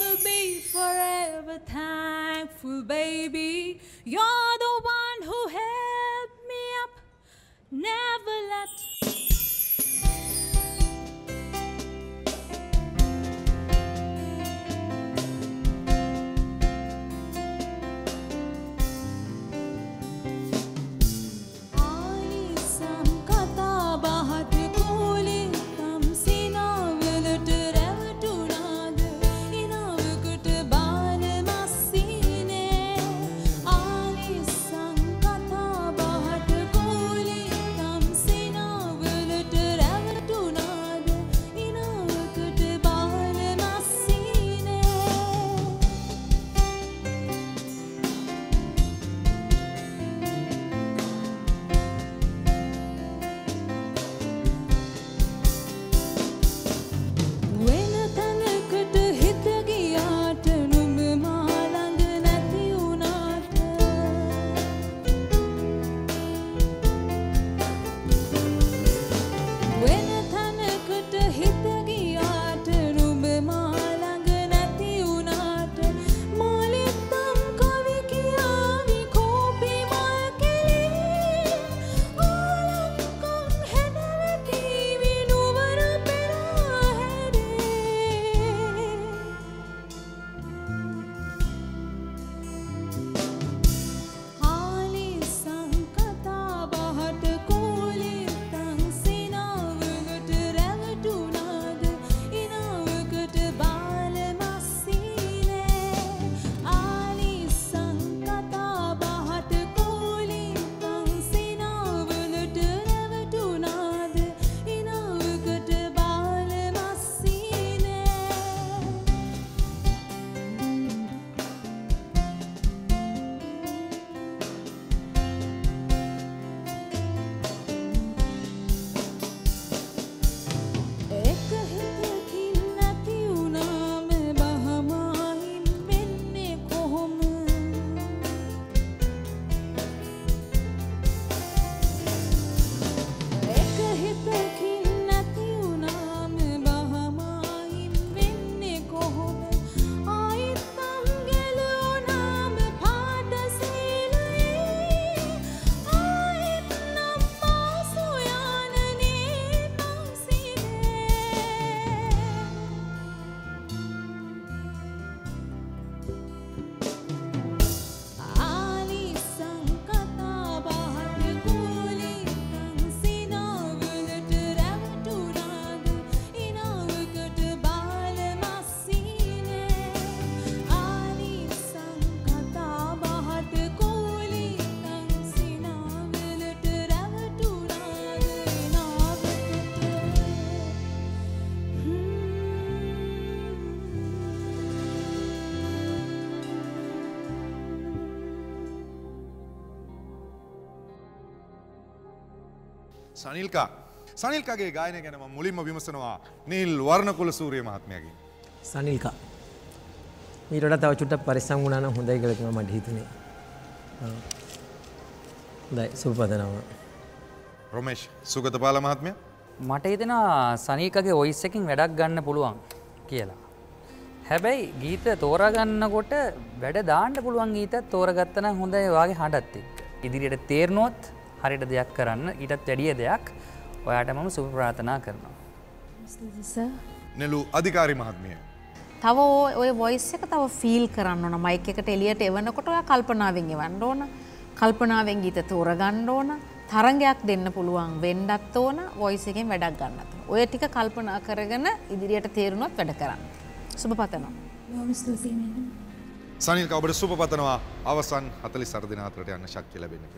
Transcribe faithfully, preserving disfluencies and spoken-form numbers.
will be forever thankful, baby. You're the one who helped me up, never let සනිල්කා සනිල්කාගේ ගායනය ගැන මම මුලින්ම විමසනවා නිල් වර්ණකුල සූරිය මහත්මයාගෙන්. සනිල්කා ඊට වඩා තව චුට්ටක් පරිස්සම් වුණා නම් හොඳයි කියලා තමයි මට හිතුනේ. හොඳයි සුබපතනවා. රොමේෂ් සුගතපාල මහත්මයා මට හිතෙනවා සනිල්කාගේ වොයිස් එකකින් වැඩක් ගන්න පුළුවන් කියලා. හැබැයි ගීත තෝරා ගන්නකොට වැඩ දාන්න පුළුවන් ගීතයක් තෝරගත්තා නම් හොඳයි වාගේ හඬත් එක්ක. ඉදිරියට තේරෙනොත් හරියට දෙයක් කරන්න ඊටත් වැඩිය දෙයක් ඔයාට මම සුබ ප්‍රාර්ථනා කරනවා. නෙළු අධිකාරී මහත්මිය. තව ඔය වොයිස් එක තව ෆීල් කරන්න ඕන. මයික් එකට එළියට එවනකොට ඔයා කල්පනාවෙන් එවන්න ඕන. කල්පනාවෙන් ගීත තෝරගන්න ඕන. තරංගයක් දෙන්න පුළුවන් වෙන්නත් ඕන. වොයිස් එකෙන් වැඩක් ගන්නත් ඕන. ඔය ටික කල්පනා කරගෙන ඉදිරියට තේරුණොත් වැඩ කරන්න. සුබ පතනවා. සනිල්කා ඔබට සුබ පතනවා අවසන් හතළිස් අට දින අතරට යන්න ශක්තිය ලැබෙන්න.